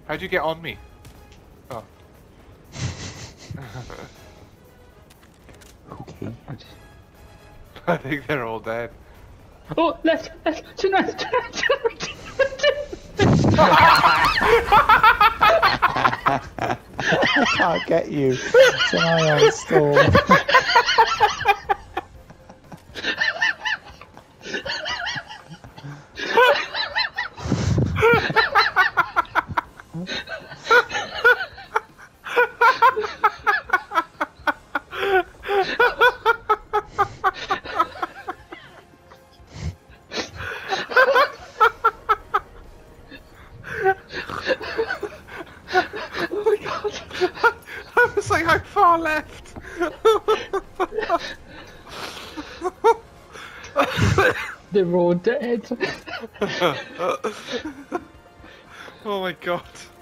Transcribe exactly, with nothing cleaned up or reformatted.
How'd you get on me? Oh. Okay. I think they're all dead. Oh, let's let's tonight. I can't get you. It's an ion storm. Oh my god! I was like, how far left? They're all dead. Oh my god.